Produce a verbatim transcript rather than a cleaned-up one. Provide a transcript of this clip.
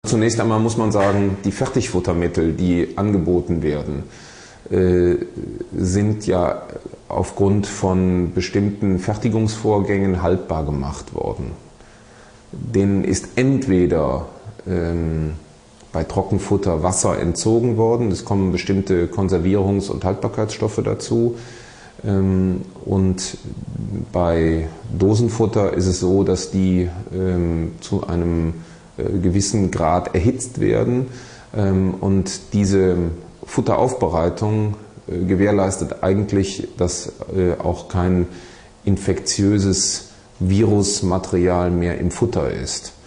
Zunächst einmal muss man sagen, die Fertigfuttermittel, die angeboten werden, sind ja aufgrund von bestimmten Fertigungsvorgängen haltbar gemacht worden. Denen ist entweder ähm, bei Trockenfutter Wasser entzogen worden, es kommen bestimmte Konservierungs- und Haltbarkeitsstoffe dazu. Ähm, und bei Dosenfutter ist es so, dass die ähm, zu einem äh, gewissen Grad erhitzt werden ähm, und diese Futteraufbereitung äh, gewährleistet eigentlich, dass äh, auch kein infektiöses Virusmaterial mehr im Futter ist.